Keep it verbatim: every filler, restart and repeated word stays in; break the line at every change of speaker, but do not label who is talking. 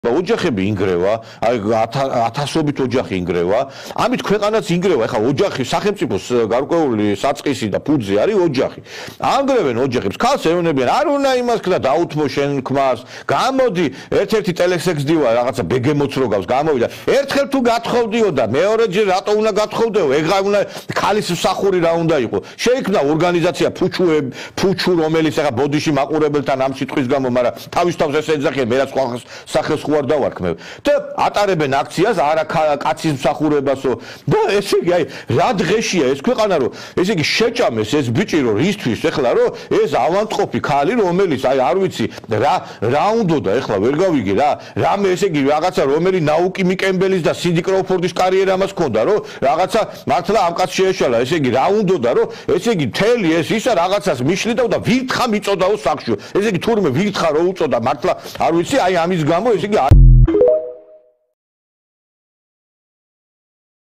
ოჯახები ინგრევა, აი ათასობით ოჯახი ინგრევა. ამით ქვეყანაც ინგრევა. ეხლა ოჯახი სახელმწიფოს გარკვეული საწყისი და ფუძე არის ოჯახი. ანგრევენ ოჯახებს, ქალს ეუბნებიან, არ უნდა იმას ქნა დაუთმო შენ ქმარს. გამოდი, ერთ-ერთი ტელესექსდივა რაღაცა ბეგემოც რო გავს, გამოვიდა. ერთხელ თუ გათხოვდიოდა, მეორეჯერ რატო უნდა გათხოვდეო? ეგა უნდა ქალის მსახური რა უნდა იყოს. შეიქმნა ორგანიზაცია ფუჩუები, ფუჩუ რომელიც ახლა ბოდიში მაყურებელთან ამ სიტყვის გამო, მაგრამ თავის თავს ეს ეძახიან, მე რა სხვა სახელს ხوار დავარქმევ და ატარებენ აქციას არა კაცის მსახურებასო და ესე იგი აი რა დღეშია ეს ქვეყანა რომ ესე იგი შეჭამეს ეს ბიჭი რომ რისთვის ეხლა რომ ეს ავანტყოფი ქალი რომელიც აი არ ვიცი რა რა უნდოდა ეხლა ვერ გავიგე რა რამე ესე იგი რაღაცა რომელი ნაუკიმი კემბელის და სინდი კროუფორდის კარიერა მას ჰქონდა რომ რაღაცა მართლა ამ კაცს შეეშალა ესე იგი რა უნდოდა რომ ესე იგი თელი ეს ისა რაღაცას მიშლიდა და ვირთხა მიწოდაო სახში ესე იგი თურმე ვირთხა რო უწოდა მართლა არ ვიცი აი ამის გამო ესე იგი